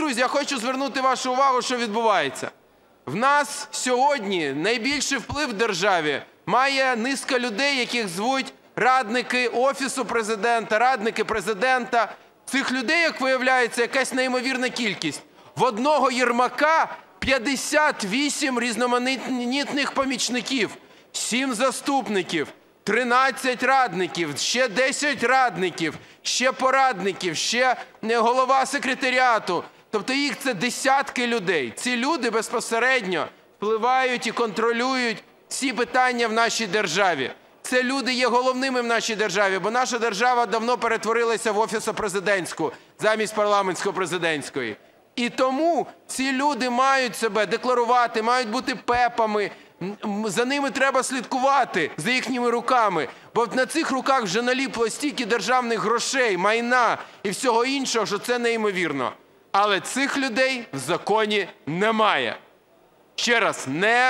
друзі, я хочу звернути вашу увагу, що відбувається. В нас сьогодні найбільший вплив в державі має низка людей, яких звуть радники Офісу Президента, радники Президента. Цих людей, як виявляється, якась неймовірна кількість. В одного Єрмака 58 різноманітних помічників, 7 заступників, 13 радників, ще 10 радників, ще порадників, ще голова секретаріату. Тобто їх це десятки людей. Ці люди безпосередньо впливають і контролюють всі питання в нашій державі. Це люди є головними в нашій державі, бо наша держава давно перетворилася в офісо-президентську замість парламентсько-президентської. І тому ці люди мають себе декларувати, мають бути ПЕПами, за ними треба слідкувати, за їхніми руками, бо на цих руках вже наліпло стільки державних грошей, майна і всього іншого, що це неймовірно. Але цих людей в законі немає. Ще раз,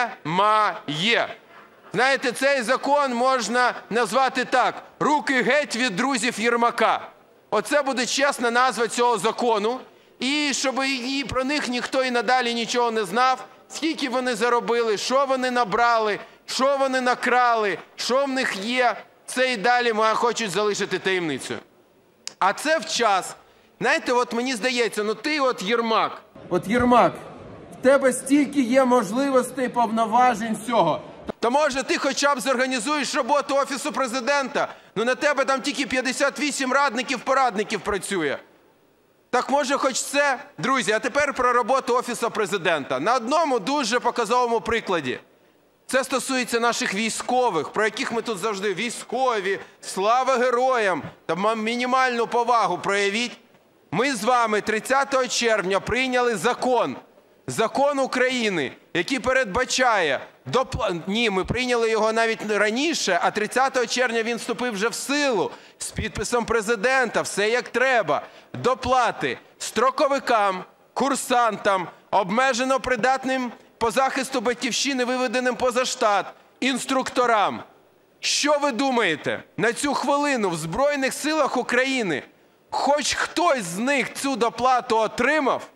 немає. Знаєте, цей закон можна назвати так: «Руки геть від друзів Єрмака». Оце буде чесна назва цього закону. І щоб про них ніхто і надалі нічого не знав, скільки вони заробили, що вони набрали, що вони накрали, що в них є, це і далі хочуть залишити таємницею. А це в час. Знаєте, от мені здається, ну ти от Єрмак. От Єрмак, в тебе стільки є можливостей, повноважень всього. То може ти хоча б зорганізуєш роботу Офісу Президента? Ну на тебе там тільки 58 радників-порадників працює. Так може хоч це? Друзі, а тепер про роботу Офісу Президента. На одному дуже показовому прикладі. Це стосується наших військових, про яких ми тут завжди: військові, слава героям, та мінімальну повагу проявіть. Ми з вами 30 червня прийняли закон України, який передбачає, ні, ми прийняли його навіть раніше, а 30 червня він вступив вже в силу з підписом Президента, все як треба. Доплати строковикам, курсантам, обмежено придатним по захисту Батьківщини, виведеним поза штат, інструкторам. Що ви думаєте, на цю хвилину в Збройних силах України хоч хтось з них цю доплату отримав?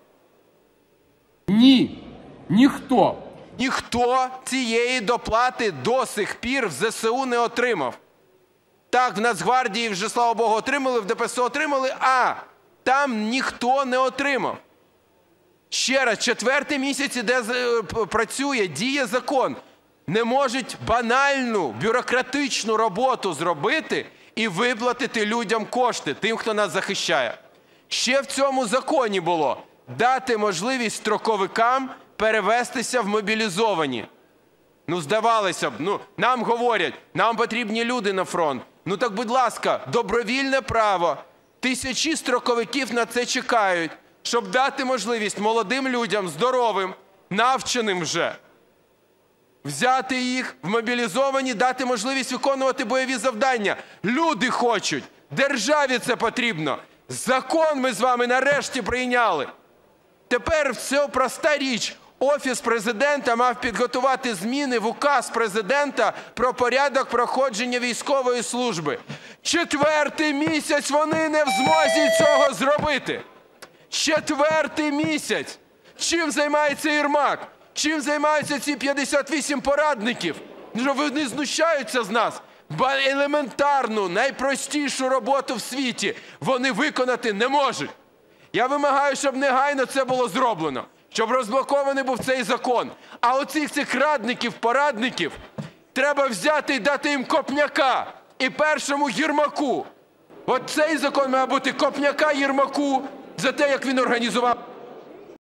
Ні, ніхто. Ніхто цієї доплати до сих пір в ЗСУ не отримав. Так, в Нацгвардії вже, слава Богу, отримали, в ДПСО отримали, а там ніхто не отримав. Ще раз, 4-й місяць іде, працює, діє закон. Не можуть банальну бюрократичну роботу зробити і виплатити людям кошти, тим, хто нас захищає. Ще в цьому законі було дати можливість строковикам перевестися в мобілізовані. Ну, здавалося б, нам говорять, нам потрібні люди на фронт. Ну так, будь ласка, добровільне право. Тисячі строковиків на це чекають, щоб дати можливість молодим людям, здоровим, навченим вже, взяти їх в мобілізовані, дати можливість виконувати бойові завдання. Люди хочуть, державі це потрібно. Закон ми з вами нарешті прийняли. Тепер все проста річ. Офіс Президента мав підготувати зміни в указ Президента про порядок проходження військової служби. 4-й місяць вони не в змозі цього зробити. 4-й місяць. Чим займається Єрмак? Чим займаються ці 58 порадників? Вони знущаються з нас. Бо елементарну, найпростішу роботу в світі вони виконати не можуть. Я вимагаю, щоб негайно це було зроблено, щоб розблокований був цей закон. А оцих цих радників, порадників треба взяти і дати їм копняка. І першому Єрмаку. От цей закон має бути копняка Єрмаку за те, як він організував